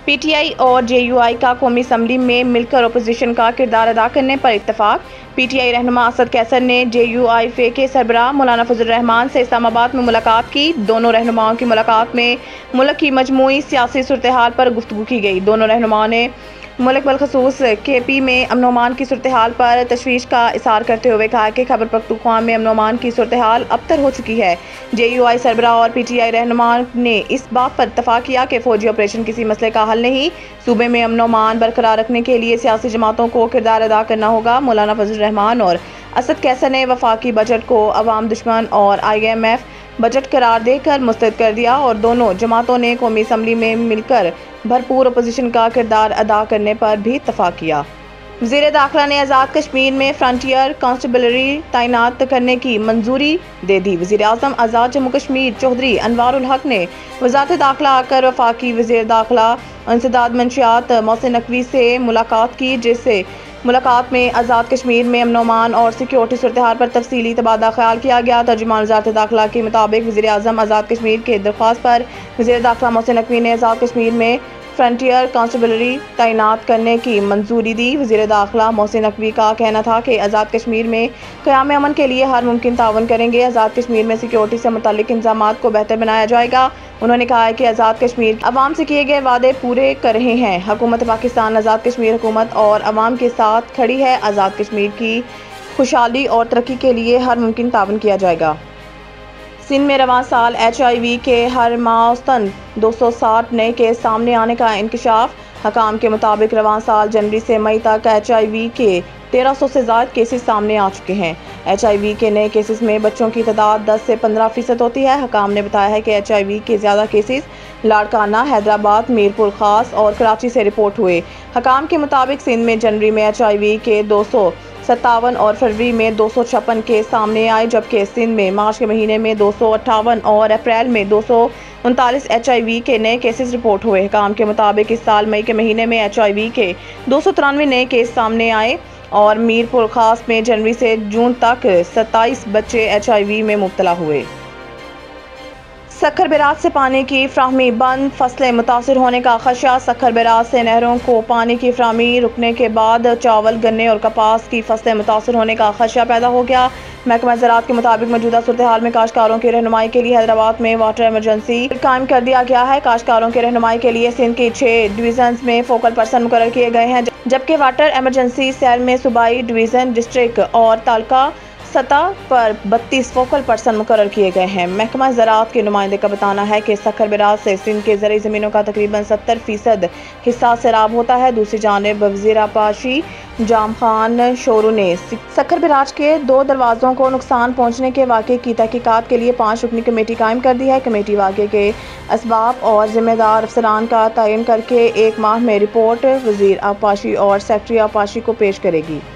PTI और JUI का कौमी असम्बली में मिलकर अपोजिशन का किरदार अदा करने पर इत्तफाक। पीटीआई रहनुमा असद कैसर ने जेयूआई फे के सरबराह मौलाना फजल रहमान से इस्लामाबाद में मुलाकात की। दोनों रहनुमाओं की मुलाकात में मुल्क की मजमूई सियासी सूरत हाल पर गुफ्तगू की गई। दोनों रहनुमाओं ने मुल्क बलखसूस केपी में अमन अमान की सूरत हाल पर तशवीश का इज़हार करते हुए कहा कि खैबर पख्तूनख्वा में अमन अमान की सूरत हाल अबतर हो चुकी है। जेयूआई सरबराह और पीटीआई रहनुमा ने इस बात पर इत्तफाक किया कि फौजी ऑपरेशन किसी मसले का हल नहीं, सूबे में अमन अमान बरकरार रखने के लिए सियासी जमातों को किरदार अदा करना होगा। मौलाना फजल रहमान और असद कैसर ने वफाकी बजट को अवाम दुश्मन और IMF बजट करार देकर मुस्तरद कर दिया और दोनों जमातों ने कौमी असम्बली में मिलकर भरपूर अपोजिशन का किरदार अदा करने पर भी इत्तफाक किया। वज़ीर दाखिला ने आज़ाद कश्मीर में फ्रंटियर कांस्टेबलरी तैनात करने की मंजूरी दे दी। वज़ीर आज़म आज़ाद जम्मू कश्मीर चौधरी अनवारुल हक ने वज़ारत दाखिला आकर वफाकी वज़ीर दाखिला इंसदाद मंशियात मोहसिन नकवी से मुलाकात की, जिससे मुलाकात में आज़ाद कश्मीर में अमन अमान और सिक्योरिटी सूरत हाल पर तफसीली तबादला ख्याल किया गया। तर्जुमान वज़ारत दाखिला के मुताबिक वज़ीर आज़म आज़ाद कश्मीर के दरख्वास्त पर वज़ीर दाखिला मोहसिन नकवी ने आज़ाद कश्मीर में फ्रंटियर कांस्टेबलरी तैनात करने की मंजूरी दी। वज़ीर दाखिला मोहसिन नकवी का कहना था कि आज़ाद कश्मीर में क़याम अमन के लिए हर मुमकिन तावन करेंगे। आज़ाद कश्मीर में सिक्योरिटी से मुताल्लिक इंतज़ामात को बेहतर बनाया जाएगा। उन्होंने कहा है कि आज़ाद कश्मीर अवाम से किए गए वादे पूरे कर रहे हैं। हुकूमत पाकिस्तान आज़ाद कश्मीर हुकूमत और अवाम के साथ खड़ी है। आज़ाद कश्मीर की खुशहाली और तरक्की के लिए हर मुमकिन तावन किया जाएगा। सिंध में रवां साल HIV के हर माह औसतन 260 नए केस सामने आने का इंकशाफ। हकाम के मुताबिक रवां साल जनवरी से मई तक HIV के 1300 से ज़्यादा केसेस सामने आ चुके हैं। HIV के नए केसेस में बच्चों की तादाद 10 से 15% होती है। हकाम ने बताया है कि HIV के ज़्यादा केसेस लाड़काना, हैदराबाद, मीरपुर खास और कराची से रिपोर्ट हुए। हकाम के मुताबिक सिंध में जनवरी में HIV के 257 और फरवरी में 256 केस सामने आए, जबकि सिंध में मार्च के महीने में 258 और अप्रैल में 239 HIV के नए केसेस रिपोर्ट हुए। हकाम के मुताबिक इस साल मई के महीने में HIV के 293 नए केस सामने आए और मीरपुर खास में जनवरी से जून तक 27 बच्चे HIV में मुब्तला हुए। सक्खर बैराज से पानी की फ्राहमी बंद, फसलें मुतासर होने का खदशा। सक्खर बैराज से नहरों को पानी की फ्राहमी रुकने के बाद चावल, गन्ने और कपास की फसलें मुतासर होने का खदशा पैदा हो गया। महकमा ज़राअत के मुताबिक मौजूदा सूरत हाल में काश्तकारों की रहनुमाई के लिए हैदराबाद में वाटर इमरजेंसी कायम कर दिया गया है। काश्तकारों की रहनुमाई के लिए सिंध के 6 डिवीजन में फोकल पर्सन मुकर्रर किए गए हैं, जबकि वाटर इमरजेंसी सेल में सूबाई डिवीज़न, डिस्ट्रिक्ट और तालुका सतह पर 32 फोकल पर्सन मुकर्रर किए गए हैं। महकमा ज़राअत के नुमाइंदे का बताना है कि सक्खर बैराज से सिंध के ज़रई ज़मीनों का तकरीबन 70% हिस्सा सैराब होता है। दूसरी जानिब वज़ीर आपाशी जाम खान शोरू ने सक्खर बैराज के 2 दरवाज़ों को नुकसान पहुँचने के वाक़े की तहकीकात के लिए 5 रुकनी कमेटी कायम कर दी है। कमेटी वाक़े के असबाब और ज़िम्मेदार अफसरान का तयन करके 1 माह में रिपोर्ट वज़ीर आपाशी और सेक्रेटरी आपाशी को पेश करेगी।